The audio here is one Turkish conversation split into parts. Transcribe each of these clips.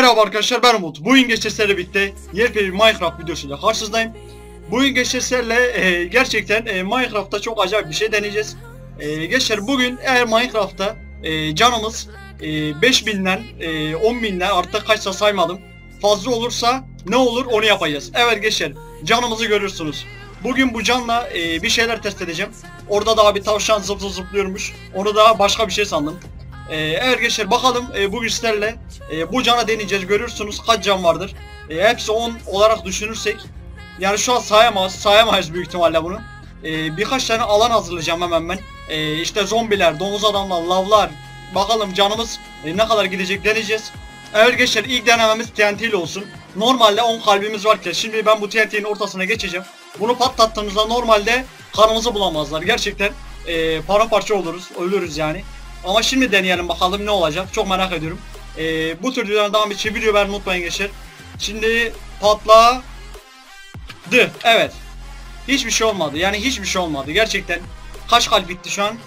Merhaba arkadaşlar, ben Umut. Bugün gençlerle birlikte yepyeni bir Minecraft videosuyla karşınızdayım. Bugün gençlerle gerçekten Minecraft'ta çok acayip bir şey deneyeceğiz. Gençler, bugün eğer Minecraft'ta canımız 5000'den 10.000'den artık kaçsa saymadım fazla olursa ne olur onu yapacağız. Evet gençler, canımızı görürsünüz. Bugün bu canla bir şeyler test edeceğim. Orada da bir tavşan zıplıyormuş. Onu da başka bir şey sandım. Evet gençler, bakalım bugün sizlerle bu cana deneyeceğiz. Görürsünüz kaç can vardır. Hepsi 10 olarak düşünürsek, yani şu an sayamayız büyük ihtimalle bunu. Birkaç tane alan hazırlayacağım hemen ben. İşte zombiler, domuz adamlar, lavlar. Bakalım canımız ne kadar gidecek deneyeceğiz. Evet gençler, ilk denememiz TNT ile olsun. Normalde 10 kalbimiz varken şimdi ben bu TNT'nin ortasına geçeceğim. Bunu patlattığımızda normalde kanımızı bulamazlar. Gerçekten paramparça oluruz, ölürüz yani. Ama şimdi deneyelim bakalım ne olacak. Çok merak ediyorum. Bu tür videoların devam için video vermeyi unutmayın gençler. Şimdi patladı. Evet. Hiçbir şey olmadı. Yani hiçbir şey olmadı. Gerçekten kaç kalp bitti şu an?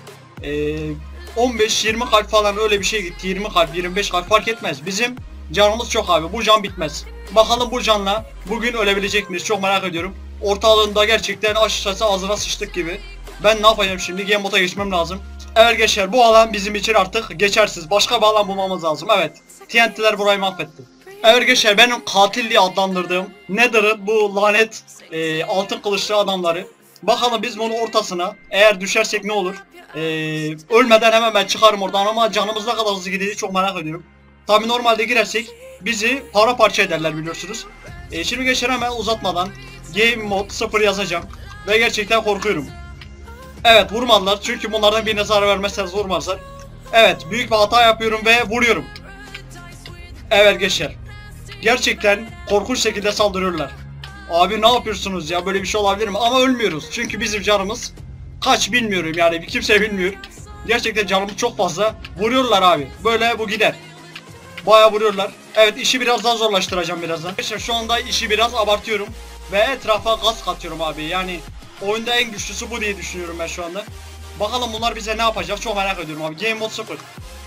15-20 kalp falan öyle bir şey gitti. 20 kalp, 25 kalp fark etmez. Bizim canımız çok abi. Bu can bitmez. Bakalım bu canla bugün ölebilecek miyiz? Çok merak ediyorum. Ortalığında gerçekten aşağısı ağzına sıçtık gibi. Ben ne yapacağım şimdi? Game moda geçmem lazım. Evet gençler, bu alan bizim için artık geçersiz. Başka bir alan bulmamız lazım. Evet. TNT'ler burayı mahvetti. Evet gençler, benim katil diye adlandırdığım Nether'ın bu lanet altın kılıçlı adamları. Bakalım biz bunun ortasına eğer düşersek ne olur? Ölmeden hemen ben çıkarım oradan ama canımız ne kadar hızlı gidecek çok merak ediyorum. Tabi normalde girersek bizi paramparça ederler biliyorsunuz. Şimdi gençler hemen uzatmadan Game Mode 0 yazacağım. Ve gerçekten korkuyorum. Evet, vurmadılar çünkü bunlardan birine zarar vermezseniz vurmazlar. Evet, büyük bir hata yapıyorum ve vuruyorum. Evet gençler, gerçekten korkunç şekilde saldırıyorlar. Abi ne yapıyorsunuz ya, böyle bir şey olabilir mi? Ama ölmüyoruz çünkü bizim canımız kaç bilmiyorum, yani kimse bilmiyor. Gerçekten canımız çok fazla. Vuruyorlar abi, böyle bu gider. Bayağı vuruyorlar. Evet, işi biraz daha zorlaştıracağım birazdan. Arkadaşlar şu anda işi biraz abartıyorum ve etrafa gaz katıyorum abi. Yani oyunda en güçlüsü bu diye düşünüyorum ben şu anda. Bakalım bunlar bize ne yapacak çok merak ediyorum abi. Game mode 0.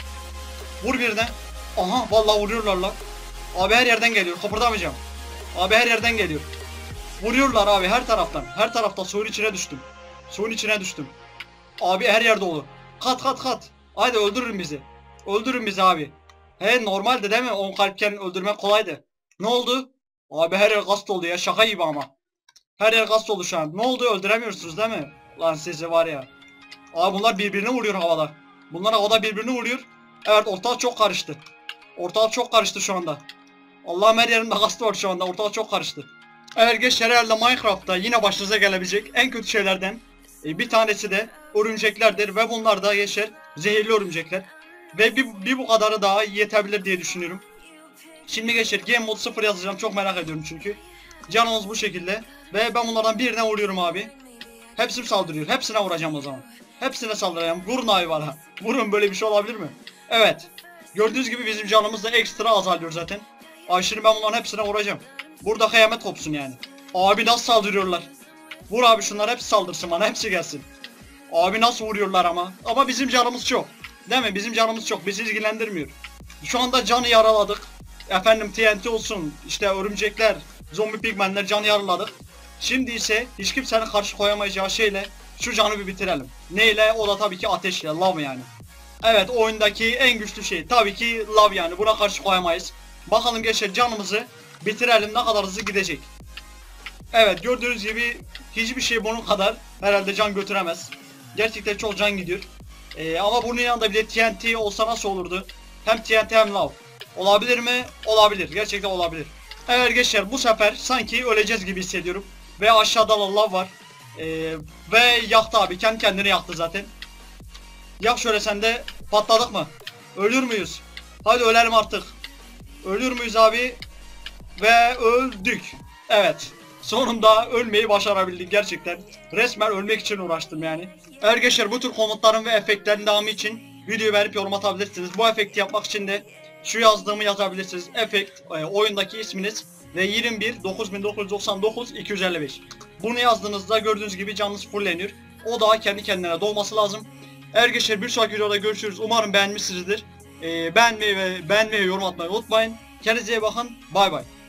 Vur birine. Aha vallahi vuruyorlar lan. Abi her yerden geliyor, kıpırdamayacağım. Abi her yerden geliyor. Vuruyorlar abi her taraftan. Her tarafta suyun içine düştüm. Suyun içine düştüm. Abi her yerde olur. Kat. Haydi öldürün bizi. Öldürün bizi abi. He normalde değil mi? 10 kalpken öldürmek kolaydı. Ne oldu? Abi her yer gaz oldu ya, şaka gibi ama. Her yer gaz oldu şu an. Ne oldu, öldüremiyorsunuz değil mi? Lan sizi var ya. Abi bunlar birbirini vuruyor havada. Bunlar havada birbirini vuruyor. Evet, ortalık çok karıştı. Ortalık çok karıştı şu anda. Allah'ım, her yerimde gaz var şu anda. Ortalık çok karıştı. Evet gençler, herhalde Minecraft'ta yine başınıza gelebilecek en kötü şeylerden bir tanesi de örümceklerdir. Ve bunlar da gençler zehirli örümcekler. Ve bir bu kadarı daha yetebilir diye düşünüyorum. Şimdi gençler Game Mode 0 yazacağım, çok merak ediyorum çünkü. Canımız bu şekilde. Ve ben bunlardan birine vuruyorum abi. Hepsi saldırıyor. Hepsine vuracağım o zaman. Hepsine saldıracağım. Vurun hayvana. Vurun, böyle bir şey olabilir mi? Evet. Gördüğünüz gibi bizim canımız da ekstra azalıyor zaten. Ay şimdi ben bunların hepsine vuracağım. Burada kıyamet kopsun yani. Abi nasıl saldırıyorlar? Vur abi, şunlar hepsi saldırsın bana. Hepsi gelsin. Abi nasıl vuruyorlar ama. Ama bizim canımız çok. Değil mi? Bizim canımız çok. Bizi ilgilendirmiyor. Şu anda canı yaraladık. Efendim TNT olsun, işte örümcekler, zombi pigmenler, canı yaraladık. Şimdi ise hiç kimsenin karşı koyamayacağı şeyle şu canı bir bitirelim. Neyle? O da tabii ki ateşle, lav yani. Evet, oyundaki en güçlü şey tabii ki lav yani. Buna karşı koyamayız. Bakalım gençler, canımızı bitirelim, ne kadar hızlı gidecek. Evet, gördüğünüz gibi hiçbir şey bunun kadar herhalde can götüremez. Gerçekten çok can gidiyor. Ama bunun yanında bir de TNT olsa nasıl olurdu? Hem TNT hem lav. Olabilir mi? Olabilir. Gerçekten olabilir. Evet gençler, bu sefer sanki öleceğiz gibi hissediyorum. Ve aşağıda da lav var. Ve yaktı abi. Kendi kendini yaktı zaten. Yak şöyle sen de. Patladık mı? Ölür müyüz? Hadi ölelim artık. Ölür müyüz abi? Ve öldük. Evet. Sonunda ölmeyi başarabildik gerçekten. Resmen ölmek için uğraştım yani. Evet gençler, bu tür komutların ve efektlerin devamı için videoyu verip yorum atabilirsiniz. Bu efekti yapmak için de şu yazdığımı yazabilirsiniz. Efekt oyundaki isminiz ve 21 9999 255. Bunu yazdığınızda gördüğünüz gibi canınız fulleniyor. O da kendi kendine dolması lazım. Evet gençler, bir sonraki videoda görüşürüz. Umarım beğenmişsinizdir. Beğenmeyi ve yorum atmayı unutmayın. Kendinize iyi bakın. Bay bay.